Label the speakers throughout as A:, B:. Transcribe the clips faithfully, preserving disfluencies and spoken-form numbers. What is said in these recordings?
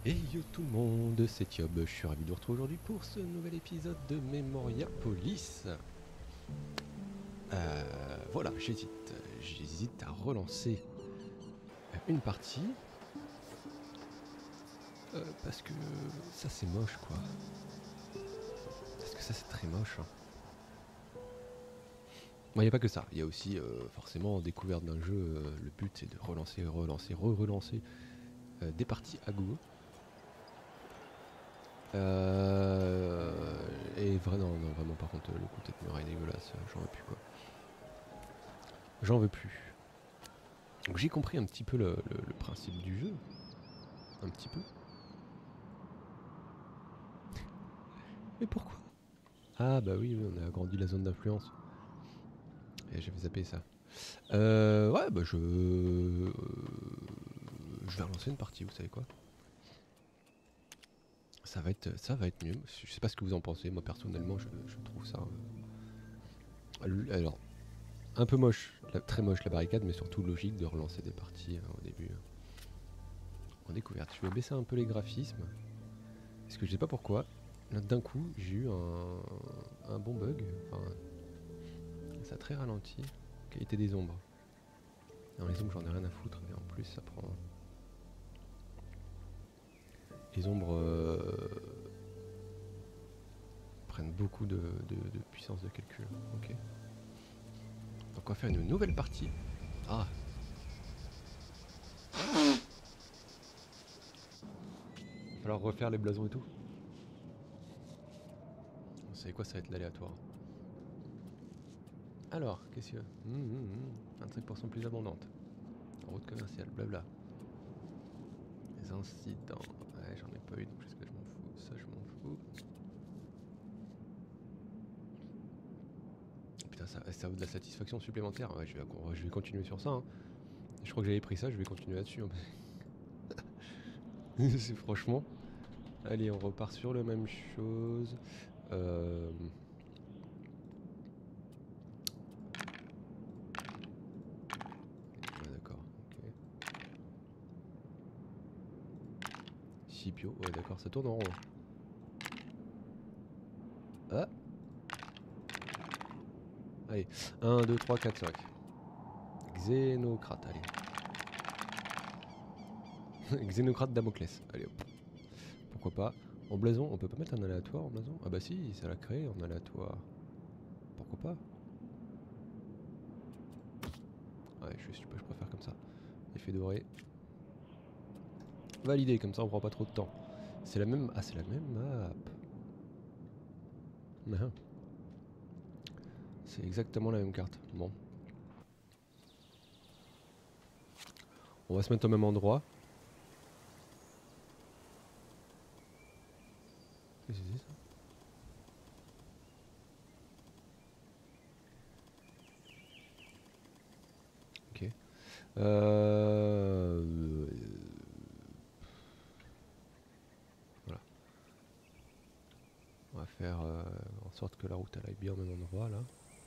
A: Et yo tout le monde, c'est Yob, je suis ravi de vous retrouver aujourd'hui pour ce nouvel épisode de Memoria Police. Euh, voilà, j'hésite, j'hésite à relancer une partie. Euh, parce que ça c'est moche quoi. Parce que ça c'est très moche. Hein. Bon, il n'y a pas que ça, il y a aussi euh, forcément en découverte d'un jeu, euh, le but c'est de relancer, relancer, re-relancer euh, des parties à goût. Euh, et vraiment, non, non, vraiment par contre le coup de tête mur est dégueulasse, j'en veux plus quoi. J'en veux plus. Donc j'ai compris un petit peu le, le, le principe du jeu. Un petit peu. Mais pourquoi? Ah bah oui, oui, on a agrandi la zone d'influence. Et j'avais zappé ça. Euh, ouais, bah je... euh, je vais relancer une partie, vous savez quoi? Ça va être, ça va être mieux. Je sais pas ce que vous en pensez. Moi personnellement, je, je trouve ça... euh, alors, un peu moche, la- très moche la barricade, mais surtout logique de relancer des parties hein, au début. En découverte. Je vais baisser un peu les graphismes. Parce que je sais pas pourquoi. Là d'un coup, j'ai eu un, un bon bug. Enfin, ça a très ralenti. Qualité des ombres. Non, les ombres, j'en ai rien à foutre. Et en plus, ça prend... Les ombres euh, prennent beaucoup de, de, de puissance de calcul. Ok. Donc on va faire une nouvelle partie. Ah. Il va falloir refaire les blasons et tout. Vous savez quoi, ça va être l'aléatoire. Alors, qu'est-ce que... Mmh, mmh, mmh. vingt-cinq pour cent plus abondante. Route commerciale, blabla. Les incidents. Ouais, j'en ai pas eu, donc jusque-là je m'en fous. Ça, je m'en fous. Putain, ça, ça vaut de la satisfaction supplémentaire. Ouais, je vais, je vais continuer sur ça. Hein. Je crois que j'avais pris ça, je vais continuer là-dessus. Hein. C'est franchement. Allez, on repart sur la même chose. Euh... Ouais, d'accord. Ok. Scipio, ouais, d'accord, ça tourne en rond. Ah. Allez, un, deux, trois, quatre, cinq. Xénocrate, allez. Xénocrate Damoclès, allez hop. Pourquoi pas. En blason, on peut pas mettre un aléatoire en blason? Ah bah si, ça l'a créé en aléatoire. Pourquoi pas? Ouais, je, je, je préfère comme ça. Effet doré. Validé, comme ça on prend pas trop de temps. C'est la même... Ah, c'est la même map. Ah. C'est exactement la même carte. Bon. On va se mettre au même endroit. Qu'est-ce que c'est ça? Ok. Euh... Voilà. On va faire euh, en sorte que la route elle aille bien au même endroit là.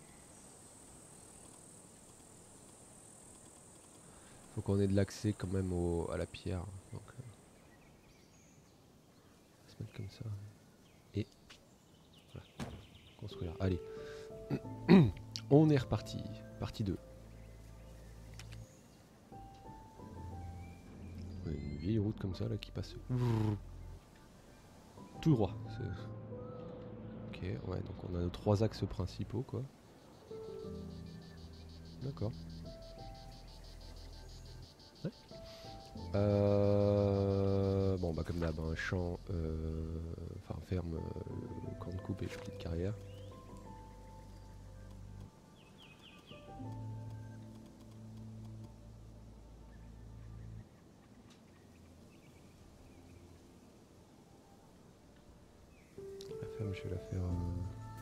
A: Faut qu'on ait de l'accès quand même au, à la pierre. Donc, euh, on va se mettre comme ça. Et voilà. Construire. Allez. On est reparti. Partie deux. Ouais, une vieille route comme ça là qui passe. Tout droit. Ok, ouais, donc on a nos trois axes principaux quoi. D'accord. Ouais. Euh, bon bah comme d'hab, un champ, euh, enfin ferme, euh, camp de coupe et petite carrière. La ferme je vais la faire... Euh,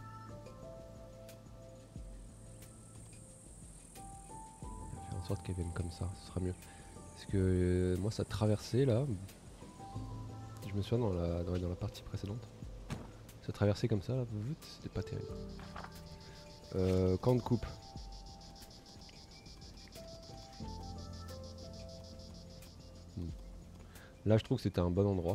A: faire en sorte qu'elle vienne comme ça, ce sera mieux. Parce que euh, moi ça traversait là, je me souviens dans la, dans, dans la partie précédente, ça traversait comme ça là, c'était pas terrible. Euh, camp de coupe. Hmm. Là je trouve que c'était un bon endroit.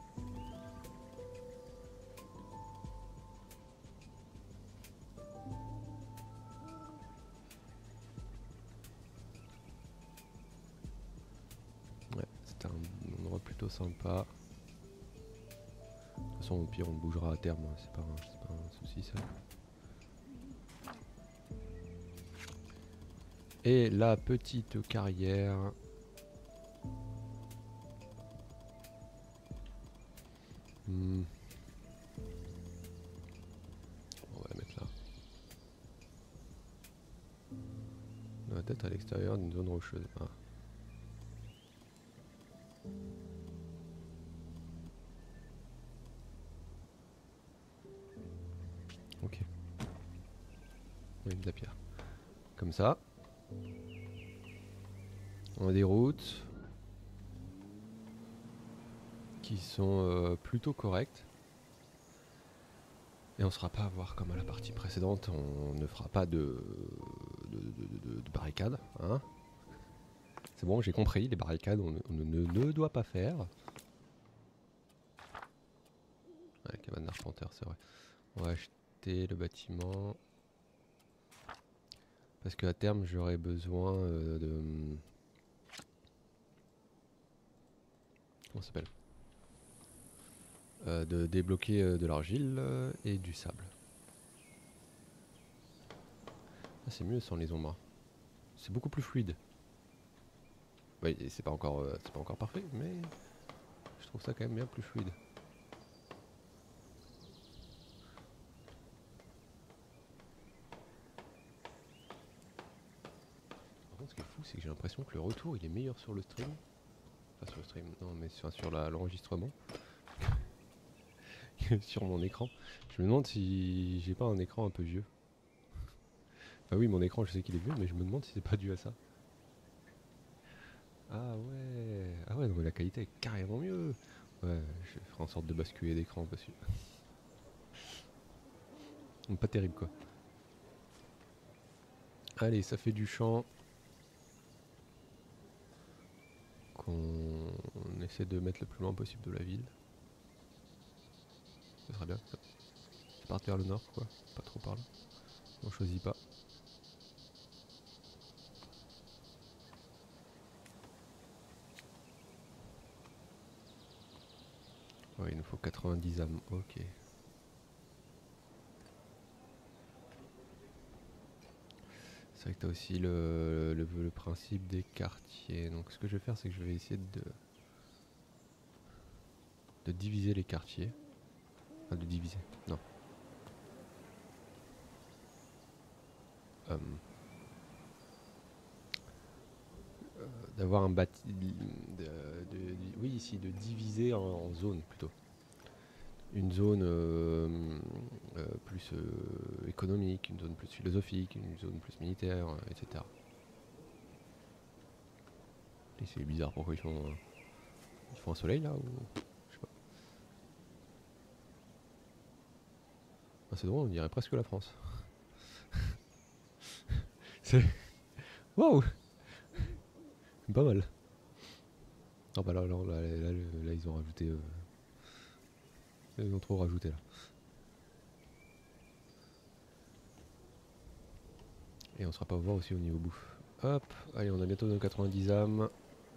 A: Ouais, c'était un endroit plutôt sympa. De toute façon au pire on bougera à terme, c'est pas, un- c'est pas un souci ça. Et la petite carrière. Hmm. On va la mettre là. On va peut-être à l'extérieur d'une zone rocheuse. Ah. Ok. Oui, de la pierre. Comme ça. On a des routes qui sont euh, plutôt correctes. Et on ne sera pas à voir comme à la partie précédente, on ne fera pas de, de, de, de, de barricades. Hein. C'est bon, j'ai compris, les barricades on, on ne, ne doit pas faire. Ouais, cabane d'arpenteur, c'est vrai. On va acheter le bâtiment. Parce qu'à terme, j'aurai besoin euh, de... Comment ça s'appelle euh, De débloquer euh, de l'argile euh, et du sable. Ah, c'est mieux sans les ombres. C'est beaucoup plus fluide. Oui, c'est pas encore, euh, c'est pas encore parfait, mais je trouve ça quand même bien plus fluide. Par contre, ce qui est fou, c'est que j'ai l'impression que le retour il est meilleur sur le stream. Enfin, sur le stream, non, mais sur, sur la- l'enregistrement. Sur mon écran. Je me demande si j'ai pas un écran un peu vieux. Enfin, oui, mon écran, je sais qu'il est vieux, mais je me demande si c'est pas dû à ça. Ah ouais, ah ouais, non, mais la qualité est carrément mieux. Ouais, je ferai en sorte de basculer d'écran parce que. Donc, pas terrible quoi. Allez, ça fait du champ. Qu'on essaie de mettre le plus loin possible de la ville. Ce sera bien. Ça. Je parte vers le nord, quoi. Pas trop par là. On choisit pas. Ouais, il nous faut quatre-vingt-dix âmes. Ok. C'est vrai que tu as aussi le, le, le principe des quartiers. Donc ce que je vais faire, c'est que je vais essayer de, de diviser les quartiers. Enfin, de diviser. Non. Euh, euh, D'avoir un bâti... De, de, de, oui, ici, de diviser en, en zones plutôt. Une zone euh, euh, plus euh, économique, une zone plus philosophique, une zone plus militaire, euh, et cetera. Et c'est bizarre, pourquoi ils font, euh, ils font un soleil là ou... Je sais pas. Ah, c'est drôle, on dirait presque la France. C'est... Waouh. Pas mal. Ah bah là, là, là, là, là, là, ils ont rajouté... Euh, ils ont trop rajouté là. Et on sera pas au voir aussi au niveau bouffe. Hop, allez, on a bientôt nos quatre-vingt-dix âmes.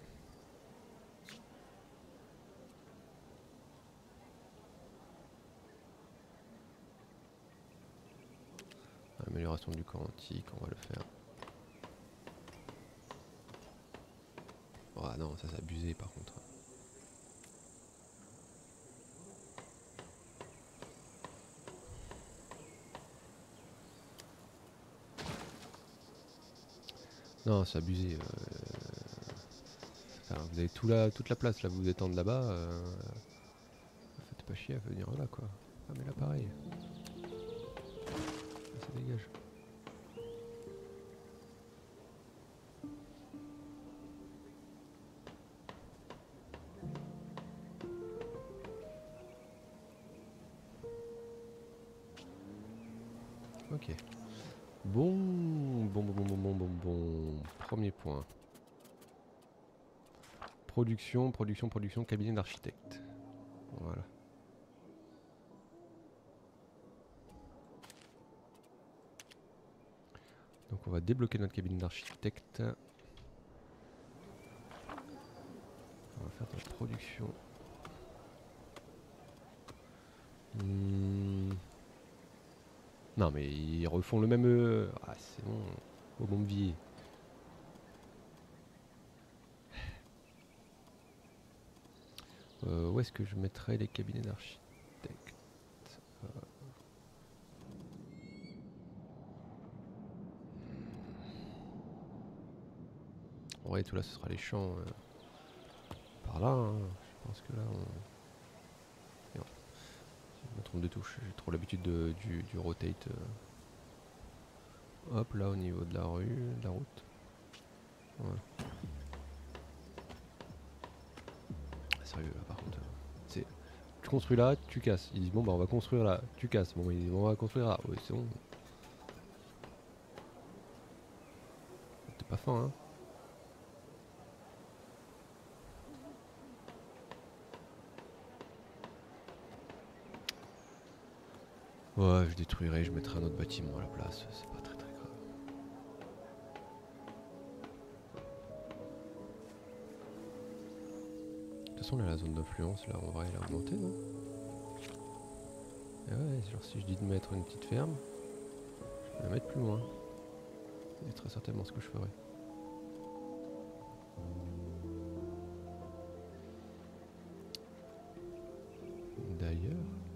A: Amélioration du corps antique, on va le faire. Oh non, ça c'est abusé par contre. Non, c'est abusé. Euh, enfin, vous avez tout là, toute la place là, vous vous étendre là-bas. Euh, faites pas chier à venir là quoi. Ah mais là pareil. Ah, ça dégage. Ok. Bon, bon, bon, bon, bon, bon, bon, bon. Premier point. production, production, production, cabinet d'architecte. Voilà. Donc on va débloquer notre cabinet d'architecte. On va faire de la production. Hmm. Non mais ils refont le même... Euh... Ah c'est bon, au bon vie. Euh, où est-ce que je mettrais les cabinets d'architecte euh... En vrai tout là ce sera les champs. Euh... Par là, hein. Je pense que là on... Non. Je me trompe de touche, j'ai trop l'habitude du, du rotate. Euh... Hop là au niveau de la rue, de la route. Voilà. Sérieux là par contre. C'est... Tu construis là, tu casses. Ils disent bon bah on va construire là, tu casses. Bon ils disent bon, on va construire là. Oui c'est bon. T'es pas fin hein. Ouais je détruirai, je mettrai un autre bâtiment à la place. C'est pas très très grave. De toute façon là la zone d'influence là en vrai elle a augmenté non? Et ouais genre si je dis de mettre une petite ferme, je vais la mettre plus loin. C'est très certainement ce que je ferai. D'ailleurs,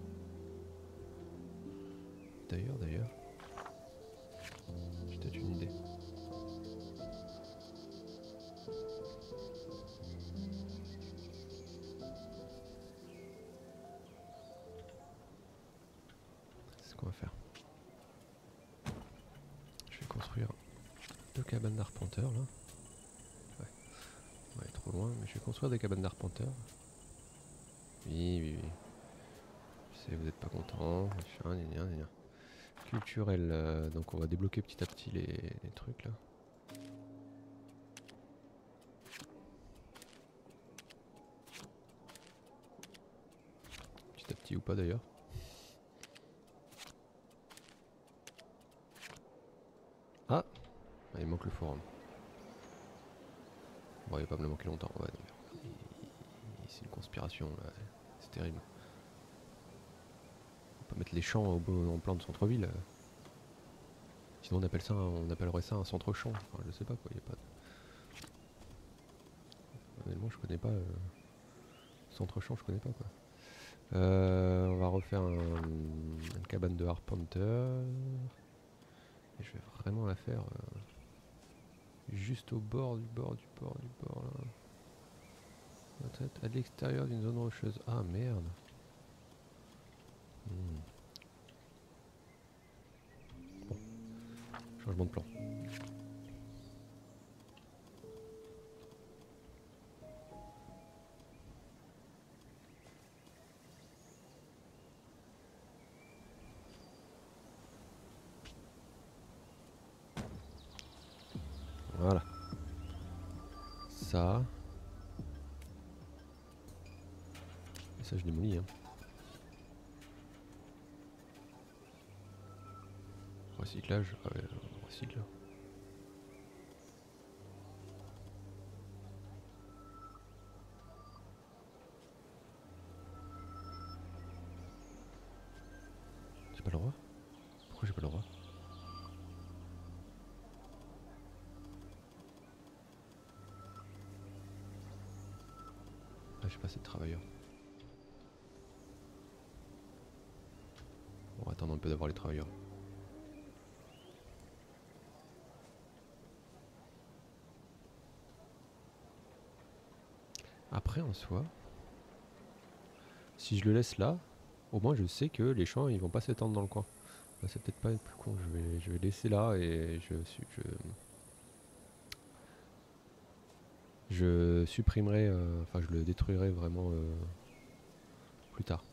A: d'ailleurs, d'ailleurs, j'ai peut-être une idée. C'est ce qu'on va faire. Je vais construire deux cabanes d'arpenteurs là. Ouais, on va aller trop loin, mais je vais construire des cabanes d'arpenteurs. Oui, oui, oui. Je sais, vous n'êtes pas content. Culturel, euh, donc on va débloquer petit à petit les, les trucs là. Petit à petit ou pas d'ailleurs. Ah, ah il manque le forum. Bon, il va pas me le manquer longtemps. Ouais, c'est une conspiration, c'est terrible. On peut mettre les champs au, en plein de centre-ville. Sinon on appelle ça, on appellerait ça un centre-champ. Enfin, je sais pas quoi, il y a pas. De... Honnêtement, je connais pas. Euh... Centre-champ, je connais pas quoi. Euh, on va refaire un, une cabane de Arpenter. Et je vais vraiment la faire euh, juste au bord du bord du bord du bord là. À l'extérieur d'une zone rocheuse. Ah merde. Hmm. Bon. Changement de plan. Voilà. Ça. Et ça je démolis hein. Recyclage. Ah ouais, on recycle. J'ai pas le droit? Pourquoi j'ai pas le droit? Ah j'ai pas assez de travailleurs. On va attendre un peu d'avoir les travailleurs. Après en soi, si je le laisse là, au moins je sais que les champs ils vont pas s'étendre dans le coin. Bah, c'est peut-être pas être plus con, je vais, je vais laisser là et je, je, je supprimerai, euh, enfin je le détruirai vraiment euh, plus tard.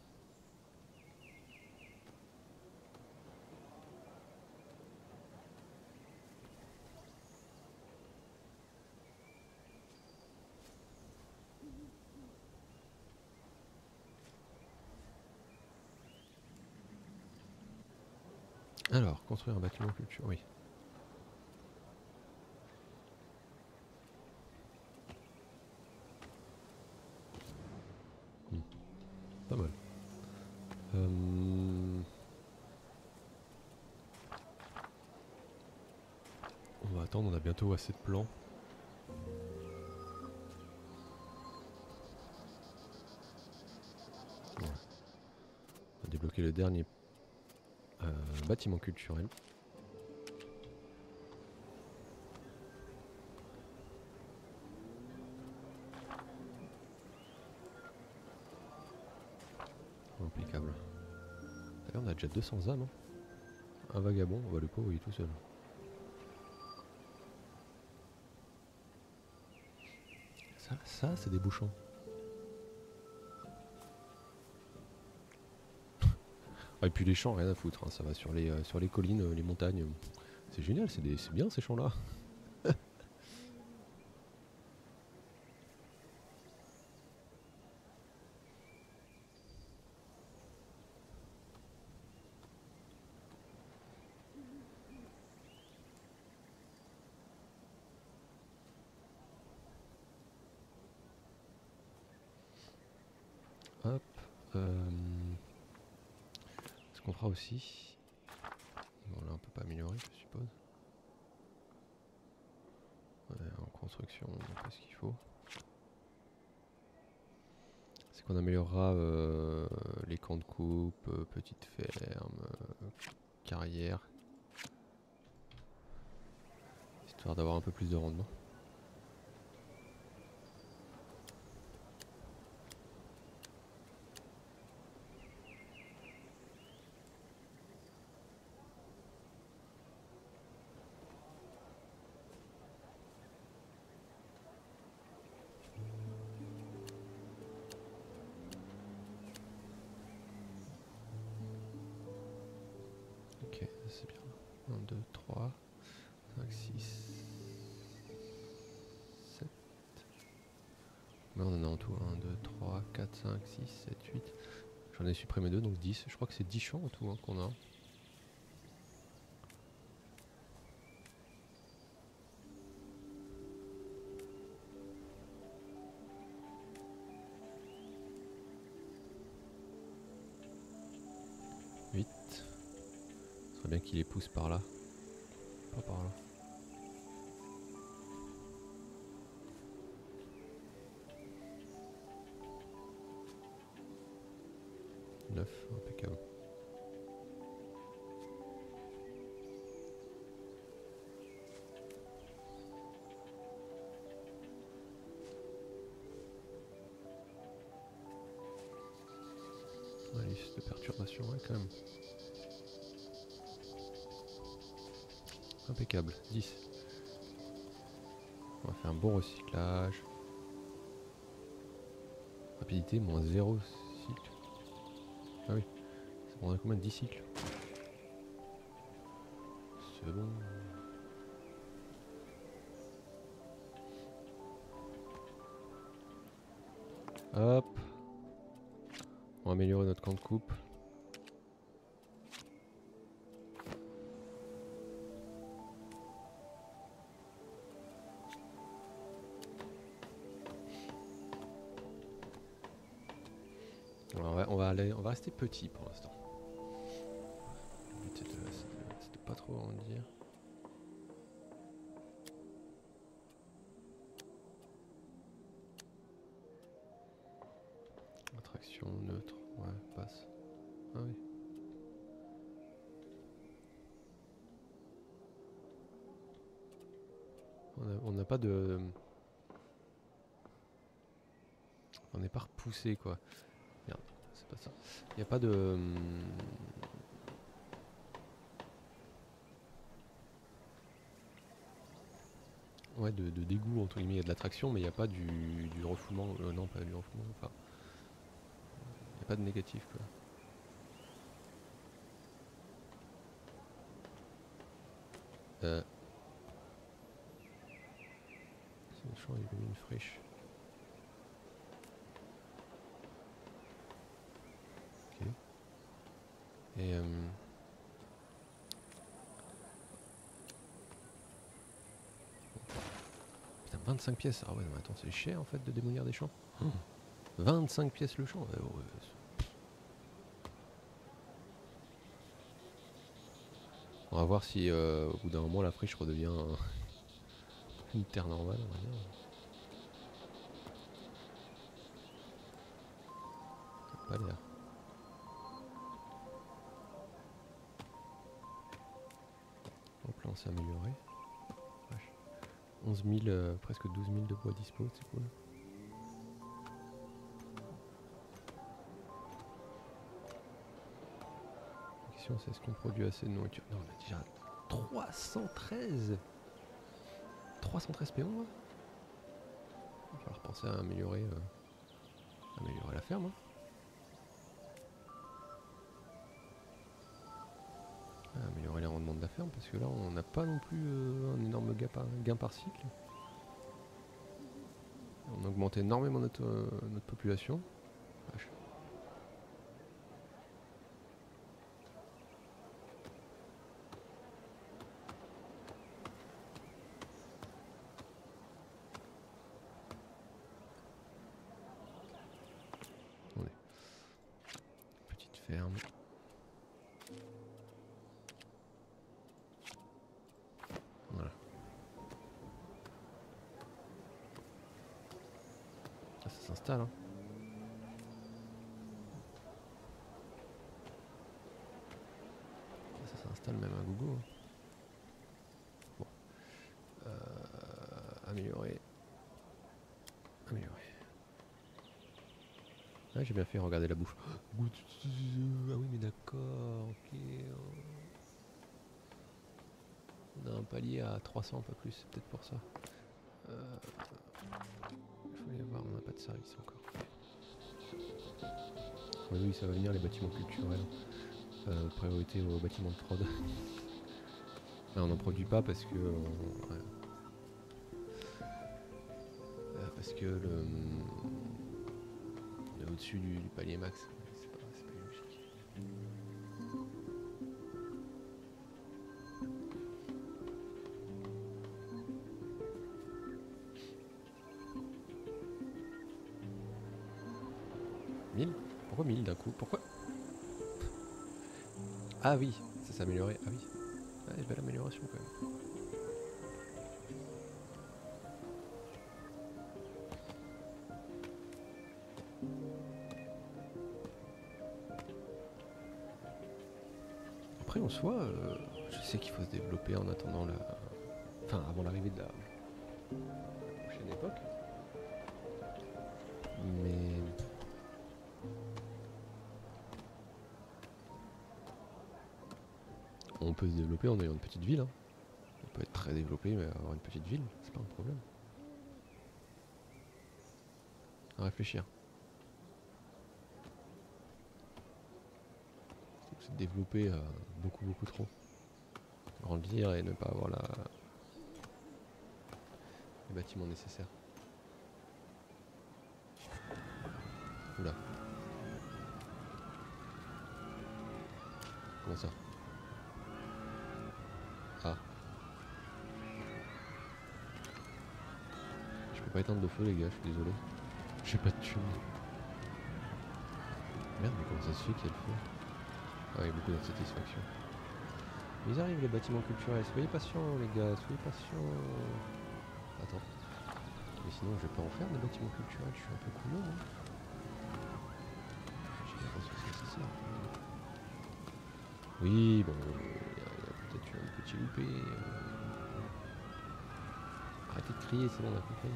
A: Alors, construire un bâtiment culture, oui. Hmm. Pas mal. Euh... On va attendre, on a bientôt assez de plans. Ouais. On va débloquer le dernier euh, bâtiment culturel. Impeccable. D'ailleurs, on a déjà deux cents âmes. Hein. Un vagabond, bah, le pauvre il est tout seul. Ça, ça c'est des bouchons. Ah, et puis les champs, rien à foutre. Hein. Ça va sur les, euh, sur les collines, euh, les montagnes. C'est génial, c'est bien ces champs-là. Hop. Euh, ce qu'on fera aussi. Bon, là, on peut pas améliorer, je suppose. Ouais, en construction, on a pas ce qu'il faut. C'est qu'on améliorera euh, les camps de coupe, euh, petites fermes, euh, carrières. Histoire d'avoir un peu plus de rendement. Ok, c'est bien. un, deux, trois, cinq, six, sept. Mais on en a en tout un, deux, trois, quatre, cinq, six, sept, huit. J'en ai supprimé deux, donc dix. Je crois que c'est dix champs en tout hein, qu'on a. huit. Ce serait bien qu'il les pousse par là. Pas par là. neuf, impeccable. La liste de perturbation, ouais, quand même. Impeccable, dix. On va faire un bon recyclage. Rapidité, moins zéro cycle. Ah oui, ça prendrait combien de dix cycles? C'est bon. Hop. On va améliorer notre camp de coupe. Alors on, va, on, va aller, on va rester petit pour l'instant. Le but c'est de, de, de pas trop en dire. Attraction neutre, ouais, passe. Ah oui. On n'a pas de... On n'est pas repoussé quoi. Merde, c'est pas ça. Il n'y a pas de... Ouais, de, de dégoût entre guillemets. Il y a de l'attraction, mais il n'y a pas du, du refoulement. Euh, non, pas du refoulement. Enfin, il n'y a pas de négatif quoi. Euh... C'est le champ, il y avait une friche. Ok. Et euh... vingt-cinq pièces. Ah ouais, non, attends, c'est cher en fait de démolir des champs. Oh. vingt-cinq pièces le champ. Ouais, ouais, on va voir si euh, au bout d'un moment la friche redevient euh, une terre normale, on va dire. Pas l'air. Donc là on s'est amélioré. onze mille, euh, presque douze mille de bois dispo, c'est cool. La question c'est est-ce qu'on produit assez de nourriture? Non, on a déjà trois cent treize trois cent treize P O. Il va falloir penser à améliorer, euh, améliorer la ferme. Hein. À améliorer les rendements de la ferme parce que là on n'a pas non plus euh, un énorme gain par, gain par cycle. On a augmenté énormément notre, euh, notre population. Vache. Attendez. Petite ferme. Voilà. Ça, ça s'installe. Hein. Ça s'installe même à gogo. Hein. Bon. Euh, améliorer. Améliorer. Ah, j'ai bien fait regarder la bouffe. Ah oui mais d'accord, ok. On a un palier à trois cents, pas plus, c'est peut-être pour ça. Euh, il faut aller voir, on n'a pas de service encore. Oui, oui, ça va venir les bâtiments culturels. Euh, priorité aux bâtiments de prod. Là, on n'en produit pas parce que... Euh, ouais. euh, parce que le... On est au-dessus du, du palier max. C'est pas, c'est pas logique. mille? Pourquoi mille d'un coup? Pourquoi? Ah oui, ça s'est amélioré. Ah oui. Ah, belle amélioration quand même. Après en soi, euh, je sais qu'il faut se développer en attendant la... Enfin avant l'arrivée de la... la prochaine époque. Mais... On peut se développer en ayant une petite ville. Hein. On peut être très développé mais avoir une petite ville, c'est pas un problème. À réfléchir. C'est développer euh, beaucoup beaucoup trop. Grandir et ne pas avoir la... les bâtiments nécessaires. Oula. Comment ça? Ah. Je peux pas éteindre le feu les gars, je suis désolé. J'ai pas de thune. Merde mais comment ça se fait qu'il y a le feu? Ah oui, beaucoup d'insatisfaction. Ils arrivent les bâtiments culturels, soyez patients les gars, soyez patients. Attends. Mais sinon je vais pas en faire des bâtiments culturels, je suis un peu couillon. Hein. J'ai les ressources nécessaires. Oui, bon, il y a, a peut-être eu un petit loupé. Arrêtez de crier, c'est bon, on a compris.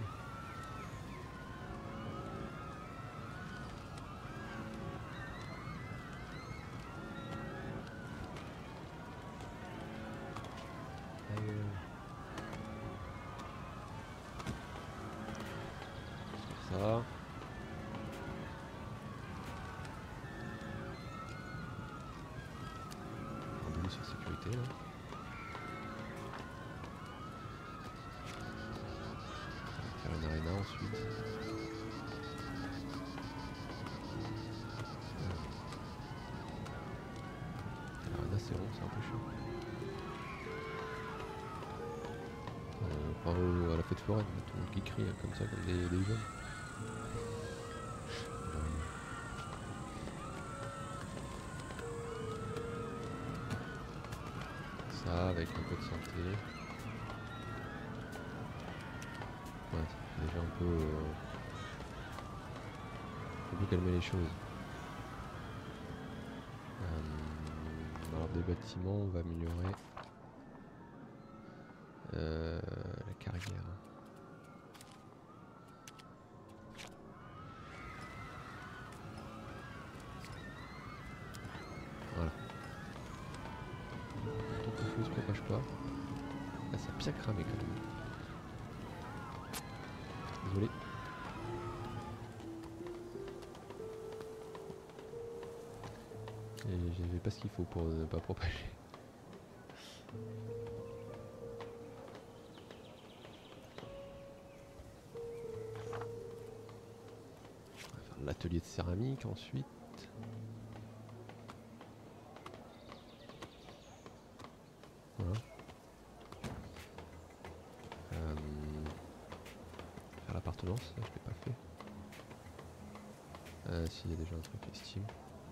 A: Ça. Un bonus sur sécurité là. On va faire une arena ensuite. L'arena c'est rond, c'est un peu chaud. Euh, Enfin, au- à la fête foraine, il y a tout le monde qui crie hein, comme ça, comme des, des jeunes. Ça, avec un peu de santé. Ouais, ça fait déjà un peu... Euh, un peu calmer les choses. Euh, alors des bâtiments, on va améliorer euh, la carrière. Voilà. Tant que le feu se propage pas. Là ça a bien cramé quand même. Désolé. Et j'avais pas ce qu'il faut pour ne pas propager. On va faire l'atelier de céramique ensuite. Voilà. Euh, faire l'appartenance, ça je l'ai pas fait. Euh, S'il y a déjà un truc estime.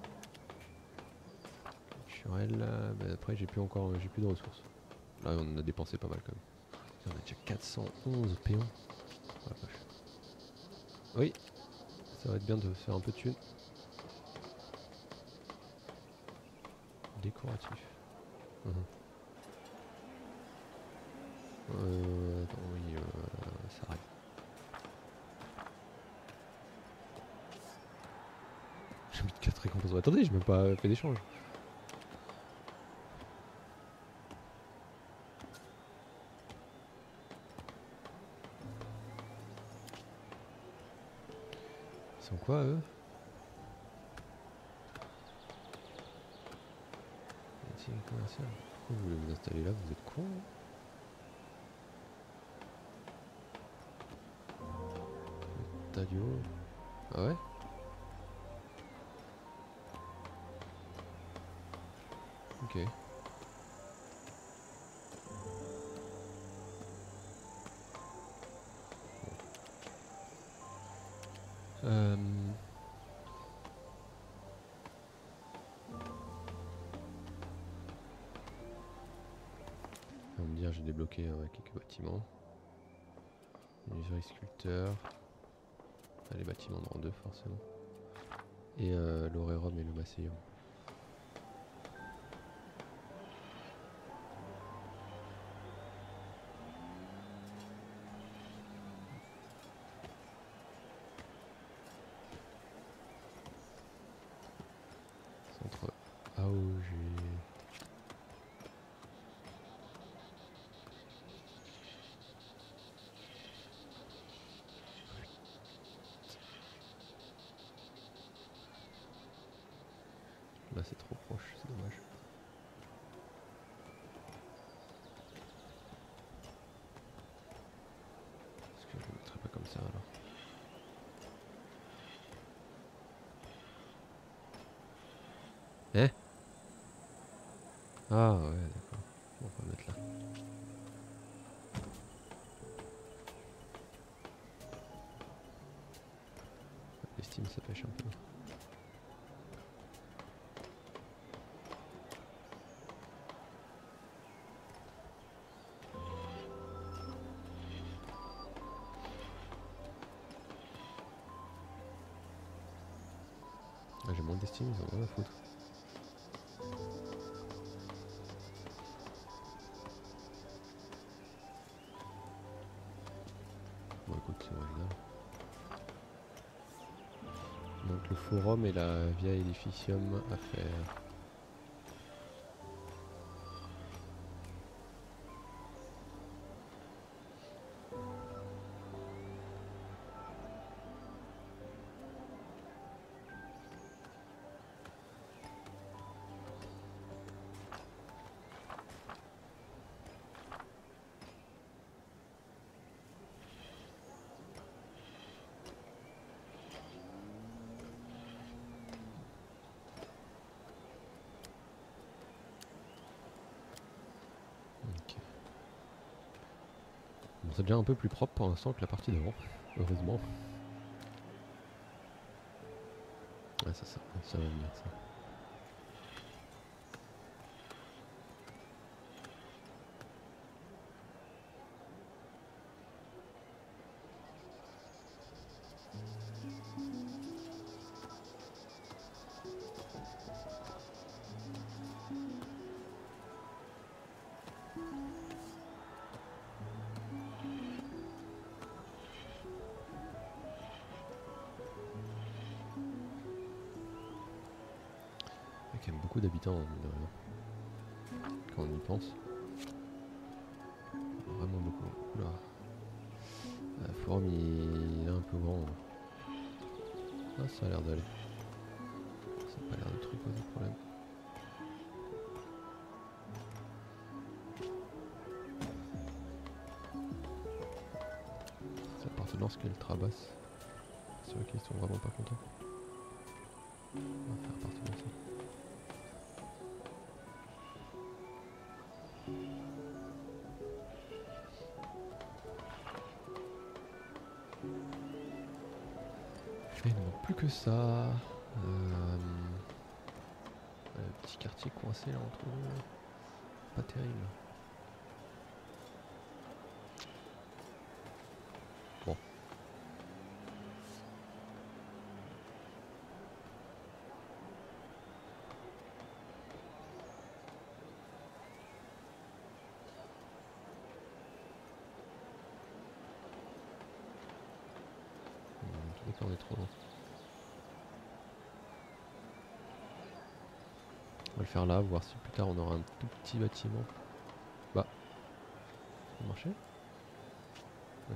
A: Naturel, bah après j'ai plus encore j'ai plus de ressources. Là on en a dépensé pas mal quand même. On a déjà quatre cent onze péons. Oh la vache. Oui, ça va être bien de faire un peu de thunes. Décoratif. Uhum. Euh, attends, oui, euh, ça arrive. J'ai mis quatre récompenses. Attendez, j'ai même pas fait d'échange. Ils sont quoi eux? Métier commercial. Pourquoi vous voulez vous installer là? Vous êtes con? Tadio. Ah ouais? Ok. Euh... On va me dire j'ai débloqué euh, quelques bâtiments. Menuiserie sculpteur. Ah, les bâtiments de rang deux forcément. Et euh, l'orérum et le macéum. Centre A O G. Là c'est trop proche, c'est dommage. Est-ce que je le mettrais pas comme ça alors? Hein? Ah ouais d'accord. Bon, on va le mettre là. L'estime ça pêche un peu. Ah, j'ai moins d'estime, ils ont rien à foutre. Bon écoute, c'est original. Donc le forum et la via edificium à faire. Bon, c'est déjà un peu plus propre pour l'instant que la partie d'avant, heureusement. Ah ça, ça, ça va venir ça. Il y a quand même beaucoup d'habitants, mine de rien, quand on y pense. Vraiment beaucoup. Oula. La forme il est un peu grand. Ah ça a l'air d'aller. Ça n'a pas l'air de trop poser problème. C'est l'appartenance qu'elle trabasse. C'est vrai qu'ils sont vraiment pas contents. On va faire appartenance. Et il ne manque plus que ça. Euh, le petit quartier coincé là entre eux. Pas terrible. Bon. Tous les cas on est trop loin. On va le faire là, voir si plus tard on aura un tout petit bâtiment. Bah. Ça a marché ? Ouais.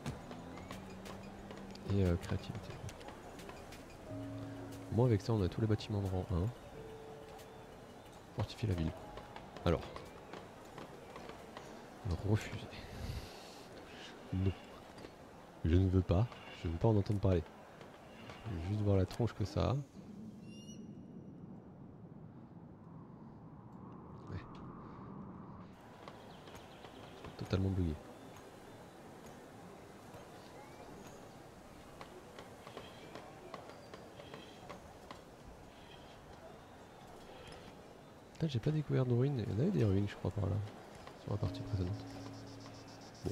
A: Et euh, créativité. Au moins avec ça on a tous les bâtiments de rang un. Fortifier la ville. Alors. Refuser. Non. Je ne veux pas. Je ne veux pas en entendre parler. Je veux juste voir la tronche que ça a. Ouais. Totalement bugué. Putain, j'ai pas découvert de ruines. Il y en avait des ruines, je crois, par là. Sur la partie précédente. Bon.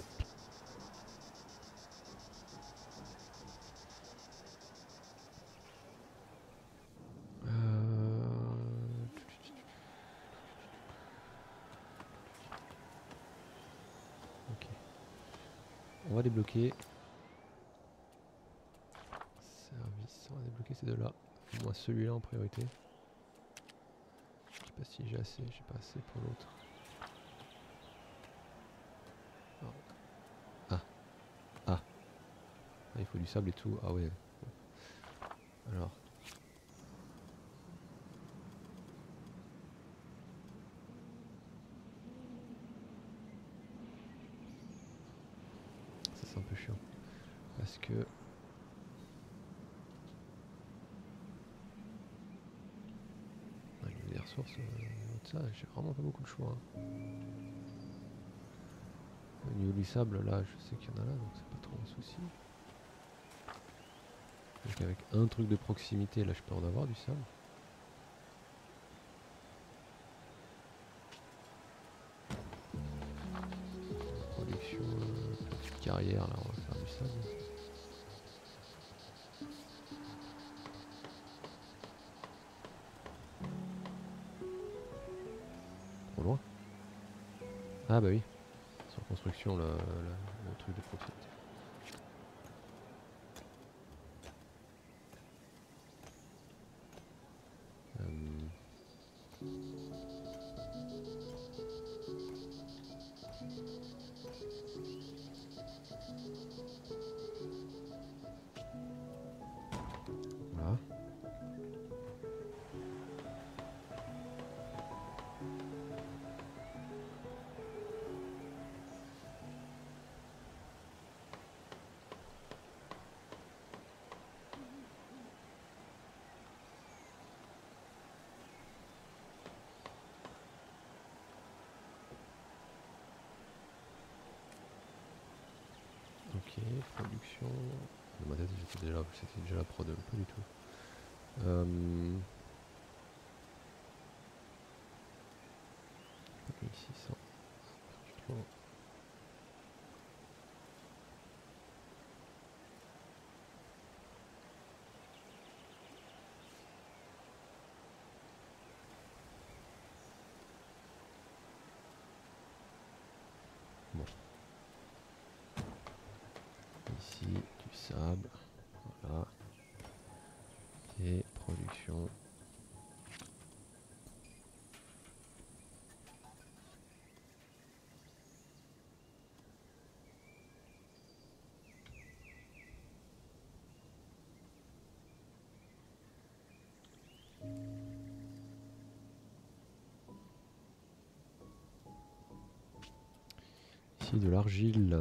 A: Euh... Ok. On va débloquer. Service. On va débloquer ces deux-là. Moi, celui-là en priorité. Je sais pas si j'ai assez. J'ai pas assez pour l'autre. Ah. Ah. Ah, il faut du sable et tout. Ah ouais. Alors. Ça c'est un peu chiant. Parce que... Ouais, les ressources, euh, ça, j'ai vraiment pas beaucoup de choix. Hein. Au niveau du sable, là, je sais qu'il y en a là, donc c'est pas trop un souci. Donc avec un truc de proximité, là, je peux en avoir du sable. Production, euh, petite carrière, là, on va faire du sable. Trop loin. Ah bah oui. Sur construction, le, le, le truc de proximité. Voilà. production. Dans ma tête, j'étais déjà, c'était déjà la prod, pas du tout. Euh... mille six cents. Bon. Ici, du sable. Voilà. Et production. Ici de l'argile.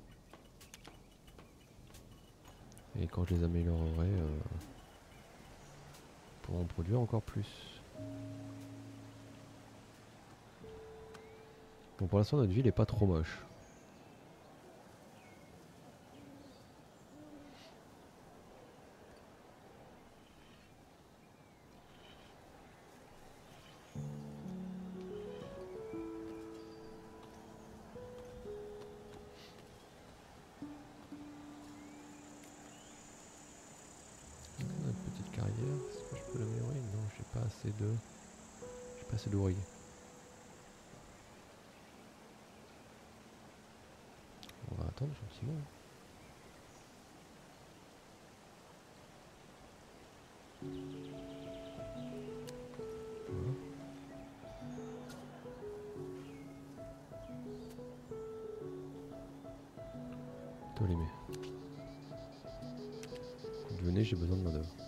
A: Et quand je les améliorerai, euh, pour en produire encore plus. Bon, pour l'instant notre ville est pas trop moche. Notre petite carrière, est-ce que je peux l'améliorer? Non, j'ai pas assez de... J'ai pas assez d'ouvriers. On va attendre gentiment. Voilà. Ptolémée. Venez, j'ai besoin de main d'œuvre.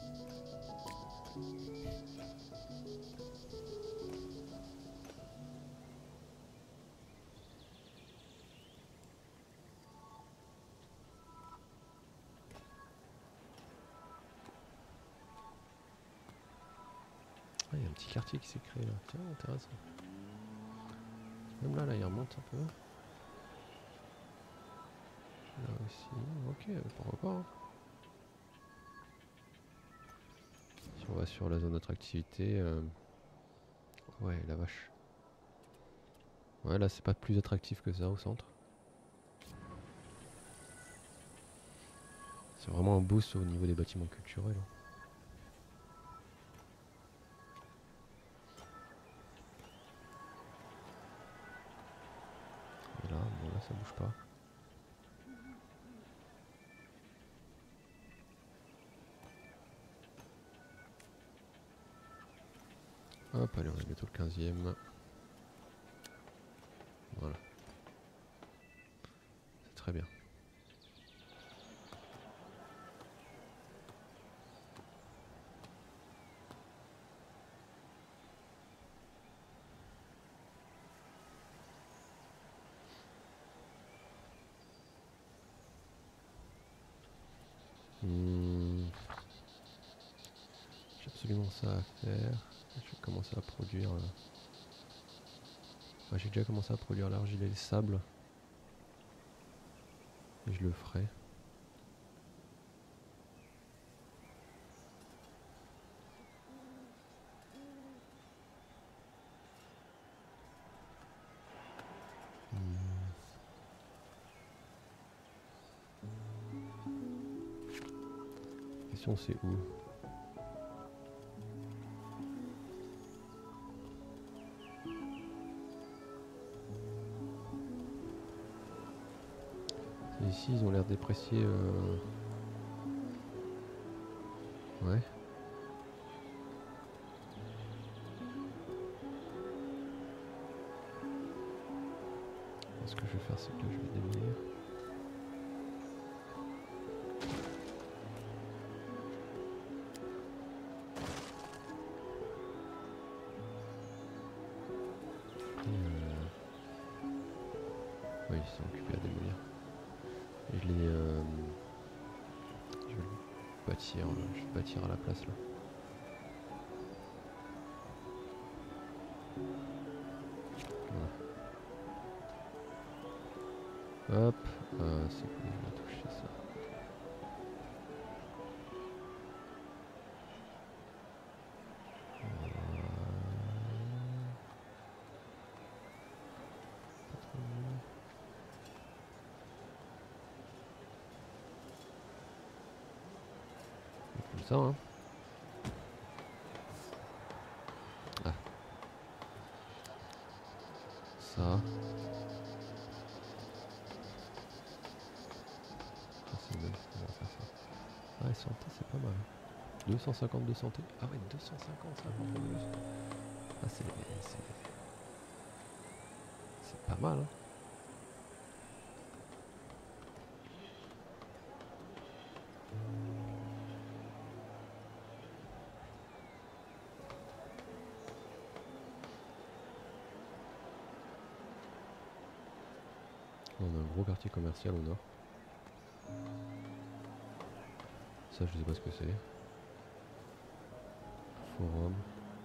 A: Ah, il y a un petit quartier qui s'est créé là. Tiens, intéressant. Même là, là, il remonte un peu. Là aussi. Ok, pourquoi pas. Hein. Si on va sur la zone d'attractivité. Euh... Ouais, la vache. Ouais, là, c'est pas plus attractif que ça au centre. C'est vraiment un boost au niveau des bâtiments culturels. Hein. Et là, bon, là, ça bouge pas. Hop, allez, on est bientôt le quinzième. Voilà. C'est très bien. Hmm. J'ai absolument ça à faire. Je vais commencer à produire... Euh... Enfin, j'ai déjà commencé à produire l'argile et le sable. Et je le ferai. La question c'est où? Ici ils ont l'air dépréciés. Euh... Ouais. Ce que je vais faire c'est que là je vais démolir. Oui, ils sont occupés à démolir. Et je les... Euh... Je vais le bâtir, je vais le bâtir à la place là. Voilà. Hop, euh, c'est quoi, je vais toucher ça, hein. Ah. Ça. Ça c'est bon, on va faire ça. Ouais, santé, c'est pas mal. deux cent cinquante de santé. Ah ouais, deux cent cinquante, ça contre deux. Ah, c'est... c'est... c'est pas mal, hein. On a un gros quartier commercial au nord. Ça, je sais pas ce que c'est. Forum.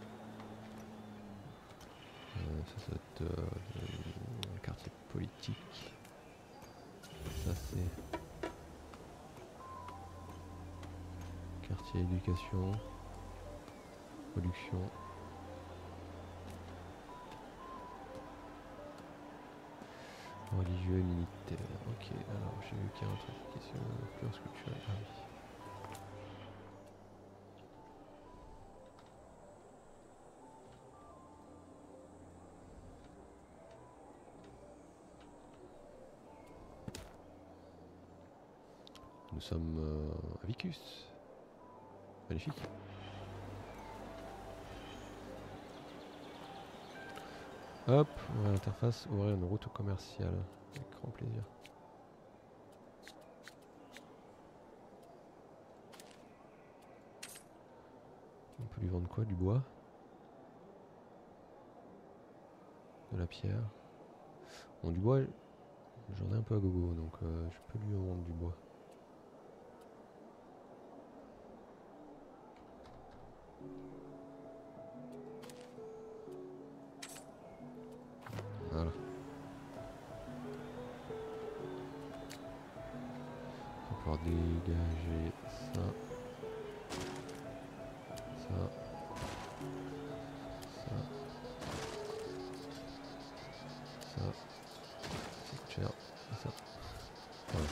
A: Euh, ça, ça doit être euh, un quartier politique. Ça, c'est quartier éducation, production. Religieux et militaire. Ok, alors j'ai vu qu'il y a un truc qui est sur l'influence culturelle. Ah oui. Nous sommes euh, à Vicus. Magnifique. Hop, ouvrir l'interface, ouvrir une route commerciale. Avec grand plaisir. On peut lui vendre quoi? Du bois? De la pierre? Bon, du bois, j'en ai un peu à gogo, donc euh, je peux lui vendre du bois. Voilà. On va pouvoir dégager ça. Ça. Ça. Ça. Ça coûte cher. Et ça. Voilà.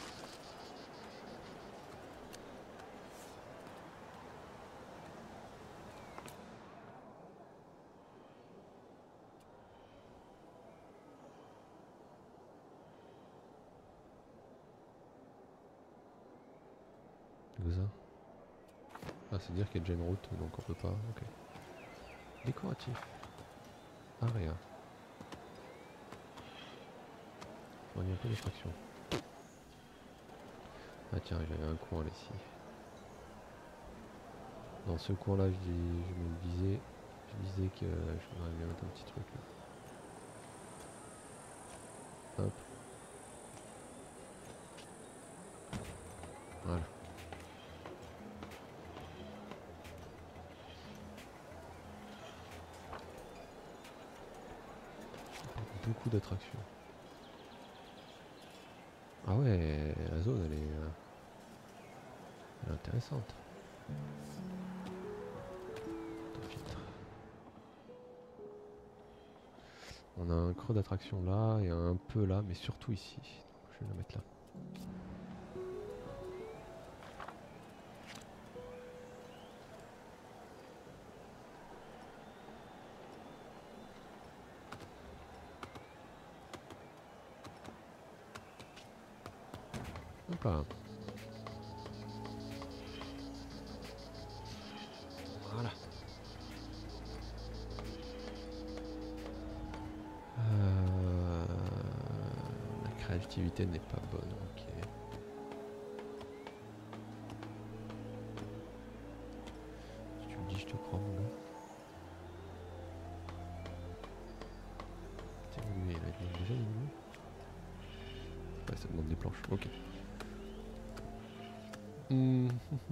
A: Comme ça. Ah, c'est dire qu'il y a déjà une route, donc on peut pas. Ok. Décoratif. Area. On y a un peu d'effraction. Ah tiens, j'avais un coin là ici. Dans ce coin là, je, dis, je me disais, je disais que euh, je voudrais bien mettre un petit truc là. Hop. Voilà. Beaucoup d'attractions. Ah ouais, la zone elle est, euh, elle est intéressante. Filtre. On a un creux d'attraction là et un peu là, mais surtout ici. Donc je vais la mettre là. Hop là. Voilà. Euh, la créativité n'est pas bonne, ok. Si tu me dis, je te crois, mon gars. T'es évolué, là, il demande déjà évolué. Ouais, ça demande des planches, ok. Mmh.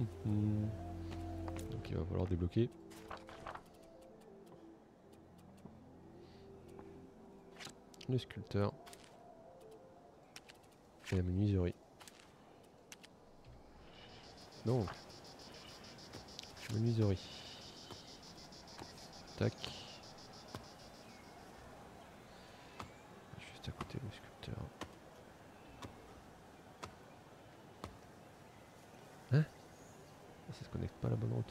A: Donc il va falloir débloquer. Le sculpteur. Et la menuiserie. Donc. Menuiserie. Tac. Juste à côté le sculpteur. Hein? Ça se connecte pas à la bonne route.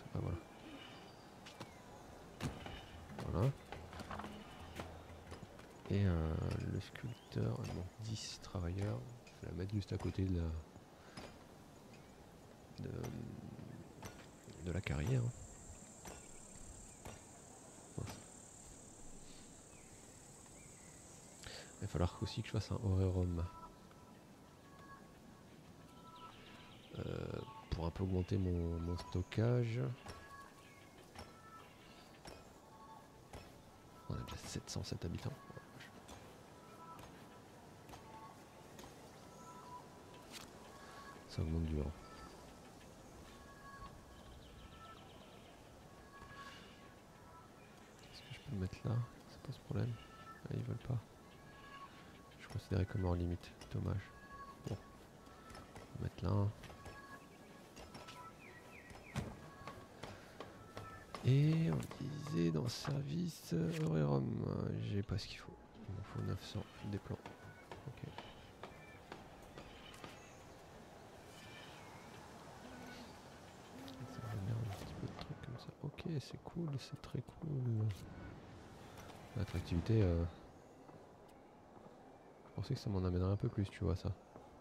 A: sculpteur, il manque dix travailleurs. Je vais la mettre juste à côté de la de, de la carrière. Il va falloir aussi que je fasse un horerum euh, pour un peu augmenter mon, mon stockage. On a déjà sept cent sept habitants. Ça augmente dur. Est-ce que je peux le mettre là? Ça pose problème. Ah, ils veulent pas. Je considérais comme hors limite. Dommage. Bon. On va mettre là. Et on disait dans service horerum. J'ai pas ce qu'il faut. Il me faut neuf cents des plans. Ok. Ça génère un petit peu de trucs comme ça. Ok, c'est cool, c'est très cool. L'attractivité, euh... je pensais que ça m'en amènerait un peu plus, tu vois ça.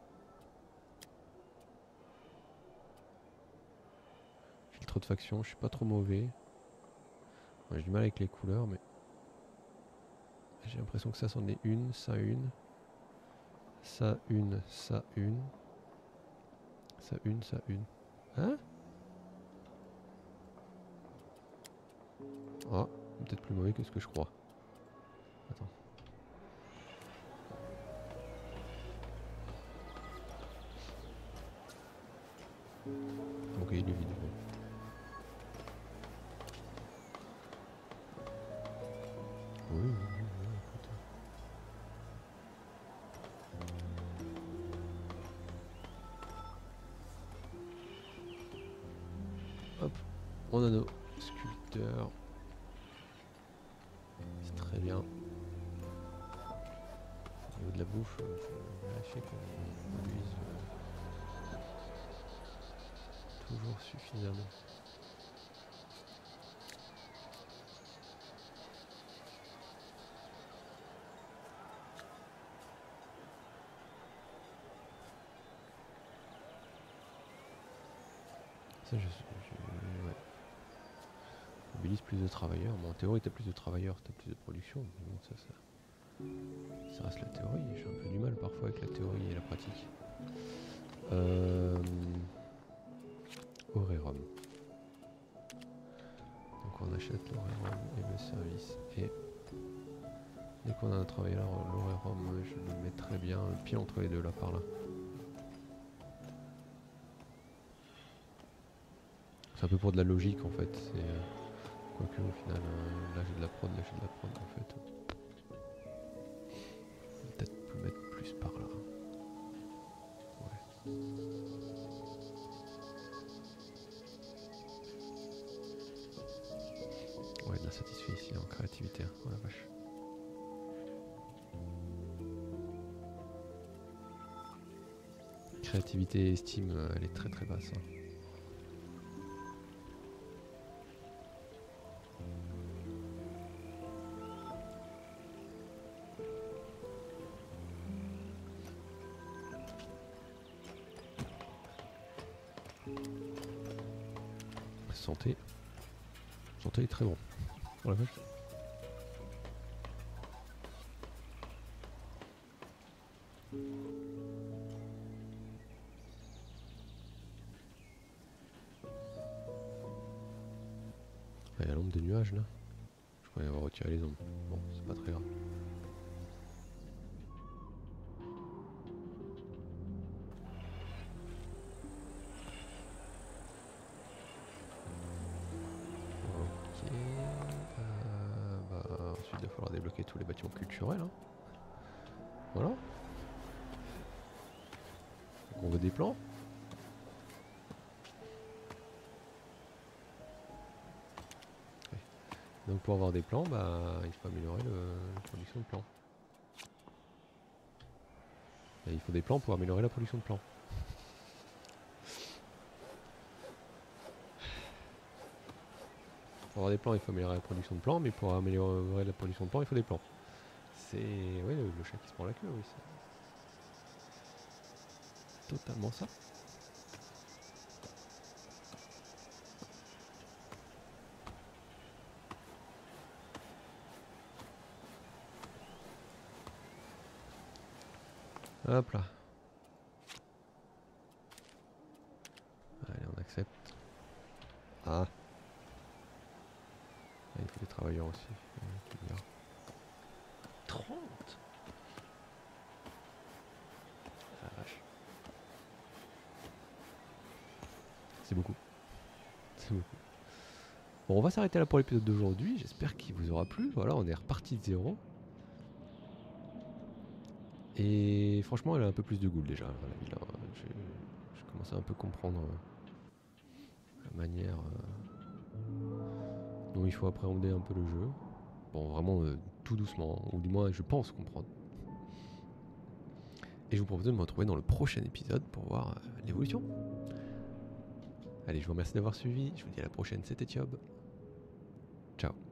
A: Filtre de faction, je suis pas trop mauvais. Ouais, j'ai du mal avec les couleurs, mais j'ai l'impression que ça c'en est une, ça une, ça une, ça une, ça une, ça une. Hein? Ah, peut-être plus mauvais que ce que je crois. Attends. Ok, il est vide. Bon. Oui, oui, oui, oui, écoute. Hop, on a nos sculpteurs. C'est très bien. Au niveau de la bouffe, il faut vérifier qu'on produise euh, toujours suffisamment. Ça, je, je, ouais. Mobilise plus de travailleurs. Bon, en théorie, t'as plus de travailleurs, t'as plus de production. Mais bon, ça, ça, ça reste la théorie. J'ai un peu du mal parfois avec la théorie et la pratique. Euh, horerum. Donc on achète l'horerum et le service. Et dès qu'on a un travailleur, l'horerum, je le mets très bien le pied entre les deux là par là. C'est un peu pour de la logique en fait. C'est euh, quoique au final, euh, là j'ai de la prod, là j'ai de la prod en fait. Peut-être peut mettre plus par là. Ouais. Ouais, de l'insatisfait ici en créativité. Oh la vache. Créativité et estime, euh, elle est très très basse. Hein. Santé. Santé est très bon. Oh la vache. Il y a l'ombre des nuages là. Je croyais avoir retiré les ombres. Bon, c'est pas très grave. Ok. Euh, bah, ensuite, il va falloir débloquer tous les bâtiments culturels. Hein. Voilà. Donc on veut des plans. Ouais. Donc pour avoir des plans, bah, il faut améliorer le, la production de plans. Et il faut des plans pour améliorer la production de plans. Pour avoir des plans, il faut améliorer la production de plans, mais pour améliorer la production de plans, il faut des plans. C'est ouais, le, le chat qui se prend la queue, oui. C'est totalement ça. Hop là. Allez, on accepte. Ah. Ah, il faut des travailleurs aussi. Euh, trente. Ah, vache. C'est beaucoup. C'est beaucoup. Bon, on va s'arrêter là pour l'épisode d'aujourd'hui. J'espère qu'il vous aura plu. Voilà, on est reparti de zéro. Et franchement, elle a un peu plus de goût déjà, la villa. Je, je commence à un peu comprendre euh, la manière euh, dont il faut appréhender un peu le jeu. Bon, vraiment euh, tout doucement, ou du moins je pense comprendre. Et je vous propose de me retrouver dans le prochain épisode pour voir euh, l'évolution. Allez, je vous remercie d'avoir suivi. Je vous dis à la prochaine, c'était Thiob. Ciao.